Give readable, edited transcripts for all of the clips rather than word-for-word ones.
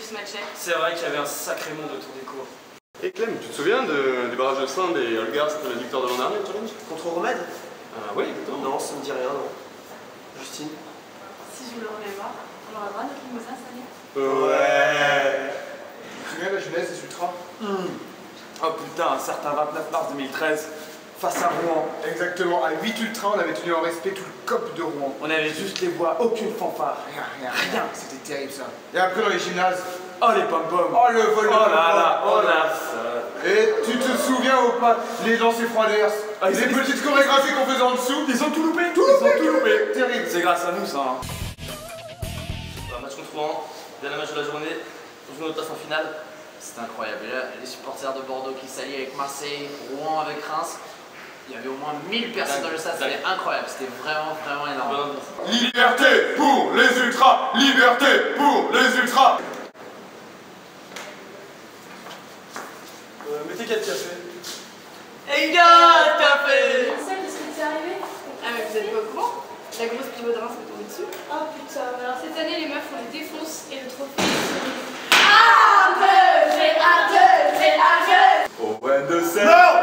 tous matchaient. C'est vrai qu'il y avait un sacré monde autour des cours. Et Clem, tu te souviens du barrage de Sand et Olgar, c'était la victoire de l'an dernier au challenge? Contre Romède? Ah oui, exactement. Non, ça me dit rien, non. Justine? Si je voulais revoir, on aura droit à notre limousin cette année. Ouais. Tu te souviens de la jeunesse des ultras? Oh putain, un certain 29 mars 2013, face à Rouen. Exactement, à 8 ultras, on avait tenu en respect tout le COP de Rouen. On avait juste les voix, aucune fanfare. Rien. C'était terrible ça. Et après dans les gymnases. Oh les pom-poms. Oh le vol de Oh là là, pom-pom. oh là. Et tu te souviens ou pas les lancers froiders, Ah, les petites chorégraphies qu'on faisait en dessous? Ils ont tout loupé. Tout loupé. Terrible. C'est grâce à nous ça. Hein. Match contre Rouen, dernier match de la journée, on joue notre place en finale. C'était incroyable. Et là, les supporters de Bordeaux qui s'allient avec Marseille, Rouen avec Reims. Il y avait au moins 1000 personnes dans le stade, c'était incroyable, c'était vraiment énorme. Liberté pour les ultras. Liberté pour les ultras. Mettez 4 cafés. Et gars, café! Ça, qu'est-ce qui t'est arrivé? Ah mais vous êtes pas au courant? La grosse pivot de Reims est tombée dessus. Oh putain, alors Cette année, les meufs, on les défonce et le trophée Au point de scène. Non.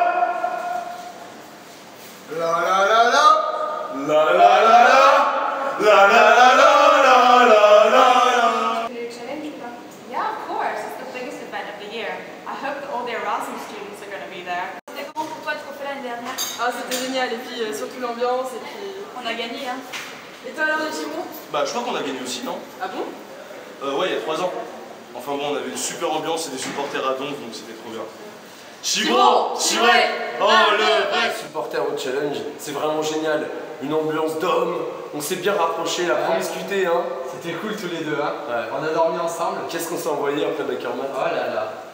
La la la la. La la la la. La la la la la la. Le challenge ou pas? Yeah, of course. It's the biggest event of the year. I hope that all the Erasmus students are going to be there. C'était comment pour toi le trophée l'année dernière? Ah, c'était génial. Et puis, surtout l'ambiance. Et puis, On a gagné, hein? Et toi alors, le Jimon? Bah, je crois qu'on a gagné aussi, non? Ah bon? Ouais, il y a 3 ans. Enfin bon, on avait une super ambiance et des supporters à donf, donc c'était trop bien. Chibro, Chiré, oh le vrai. Supporter au challenge, c'est vraiment génial. Une ambiance d'hommes, on s'est bien rapprochés, la promiscuité, hein. C'était cool tous les deux, hein. Ouais. On a dormi ensemble. Qu'est-ce qu'on s'est envoyé après le Beckerman? Oh là là.